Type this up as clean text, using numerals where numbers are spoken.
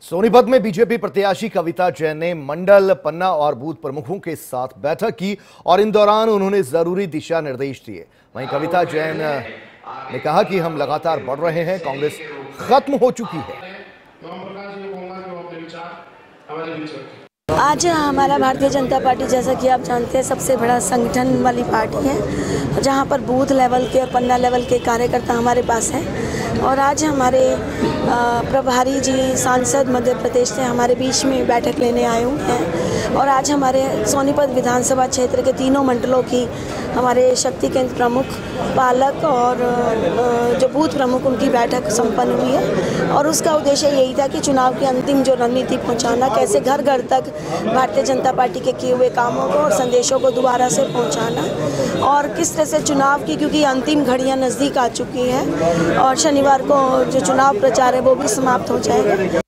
सोनीपत में बीजेपी प्रत्याशी कविता जैन ने मंडल, पन्ना और बूथ प्रमुखों के साथ बैठक की और इन दौरान उन्होंने जरूरी दिशा निर्देश दिए। वहीं कविता जैन ने कहा कि हम लगातार बढ़ रहे हैं, कांग्रेस खत्म हो चुकी है। आज हमारा भारतीय जनता पार्टी, जैसा कि आप जानते हैं, सबसे बड़ा संगठन वाली पार्टी है, जहां पर बूथ लेवल के और पन्ना लेवल के कार्यकर्ता हमारे पास हैं। और आज हमारे प्रभारी जी सांसद मध्य प्रदेश से हमारे बीच में बैठक लेने आए हुए हैं। और आज हमारे सोनीपत विधानसभा क्षेत्र के तीनों मंडलों की हमारे शक्ति केंद्र प्रमुख, पालक और जो बूथ प्रमुख, उनकी बैठक संपन्न हुई है। और उसका उद्देश्य यही था कि चुनाव की अंतिम जो रणनीति पहुंचाना, कैसे घर घर तक भारतीय जनता पार्टी के किए हुए कामों को और संदेशों को दोबारा से पहुंचाना, और किस तरह से चुनाव की, क्योंकि अंतिम घड़ियां नज़दीक आ चुकी हैं और शनिवार को जो चुनाव प्रचार है वो भी समाप्त हो जाएगा,